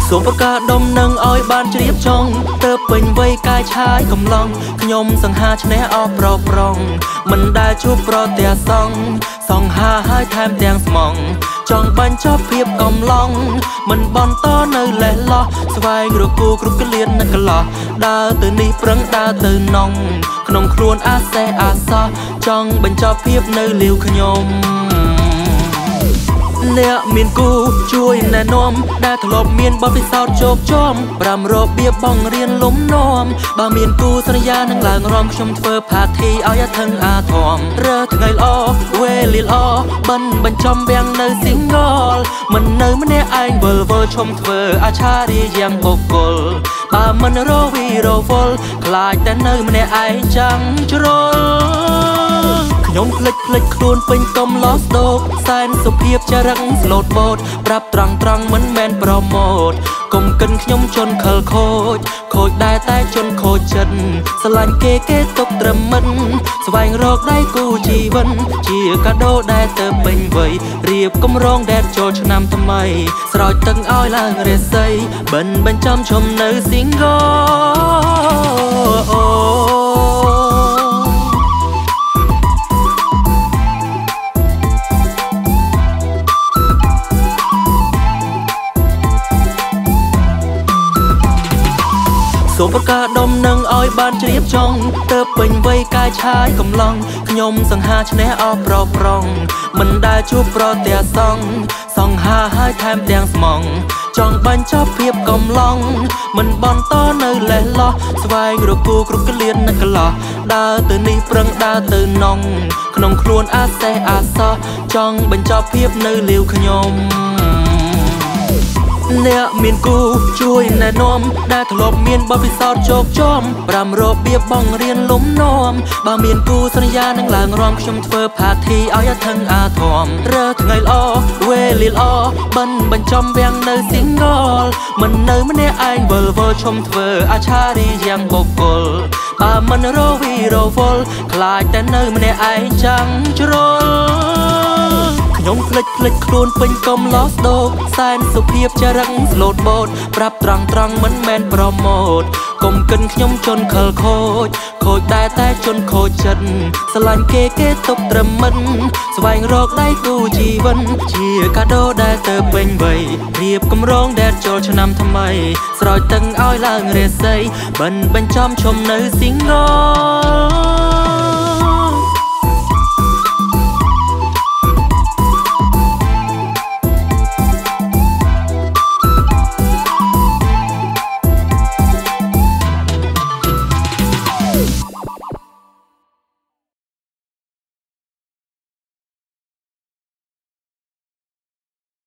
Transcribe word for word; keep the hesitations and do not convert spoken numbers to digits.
សូមប្រកាសដុំនឹងឲ្យបានជ្រាបចុងទៅពេញវ័យកាយឆាយកំឡុងខ្ញុំសង្ហាឆ្នេះអស់ប្រប្រងមិនដែលជួបប្រទះសងសង្ហាហើយថែមទាំងស្មងចង់បញ្ចប់ភាពកំឡុងមិនបន្តនៅលេះលោះស្វែងរកគូគ្រប់កលៀននៅកន្លោះដើរទៅនេះប្រឹងដើរទៅនងក្នុងខ្លួនអាសេះអាសោះចង់បញ្ចប់ភាពនៅលាវខ្ញុំអ្នកមានគូជួយណែនាំដែលធ្លាប់មានបទពិសោធន៍ជោគជ័យប្រាំរបៀបបងរៀនលំនាំបើមានគូសន្យានឹងឡើងរំខ្ញុំធ្វើផាធីឲ្យអាថឹងអាធំរើថ្ងៃល្អវេលាល្អបិណ្ឌបញ្ចំវាំងនៅ single មិននៅម្នាក់ឯងវិលវល់ឈុំធ្វើអាឆារីយ៉ាងបុគ្គលបើមិនរវីរវល់ខ្លាចតែនៅម្នាក់ឯងចាំជ្រុលខ្ញុំភ្លេចភ្លេចខ្លួនពេញកំឡោះស្ដោកសែនសុភាពចរិតស្លូតបូតប្រាប់ត្រង់ត្រង់មិនមែនប្រម៉ូតកុំកិនខ្ញុំជន់ខលខូចខូចដែរតែជន់ខូចចិត្តស្រឡាញ់គេគេទុកត្រឹមមិនស្វែងរកដៃគូជីវិតជាកាដូដែលទៅពេញវ័យរៀបកម្រងដែលចូលឆ្នាំថ្មីស្រោចទឹកឲ្យឡើងរាសីបិណ្ឌបញ្ចំឈុំនៅ singleសូមប្រកាសដុំនឹងឲ្យបានជ្រាបចុងទៅពេញវ័យកាយឆាយកំឡុងខ្ញុំសង្ហាឆ្នេះអស់ប្រប្រងមិនដែលជួបប្រទះសងសង្ហាហើយថែមទាំងស្មងចង់បញ្ចប់ភាពកំឡុងមិនបន្តនៅលេះលោះស្វែងរកគូគ្រប់កលៀននៅកន្លោះដើរទៅនេះប្រឹងដើរទៅនងក្នុងខ្លួនអាសេះអាសោះចង់បញ្ចប់ភាពនៅលាវខ្ញុំអ្នកមានគូជួយណែនាំដែលធ្លាប់មានបទពិសោធន៍ជោគជ័យប្រាំរបៀបបងរៀនលំនាំបើមានគូសន្យានឹងឡើងរំខ្ញុំធ្វើផាធីឲ្យអាថឹងអាធំរើថ្ងៃល្អវេលាល្អបិណ្ឌបញ្ចំវាំងនៅ single មិននៅម្នាក់ឯងវិលវល់ឈុំធ្វើអាឆារីយ៉ាងបុគ្គលបើមិនរវីរវល់ខ្លាចតែនៅម្នាក់ឯងចាំជ្រុលខ្ញុំភ្លេចភ្លេចខ្លួនពេញកំឡោះស្ដោកសែនសុភាពចរិតស្លូតបូតប្រាប់ត្រង់ត្រង់មិនមែនប្រម៉ូតកុំកិនខ្ញុំជន់ខលខូចខូចដែរតែជន់ខូចចិត្តស្រឡាញ់គេគេទុកត្រឹមមិនស្វែងរកដៃគូជីវិតជាកាដូដែលទៅពេញវ័យរៀបកម្រងដែលចូលឆ្នាំថ្មីស្រោចទឹកឲ្យឡើងរាសីបិណ្ឌបញ្ចំឈុំនៅ single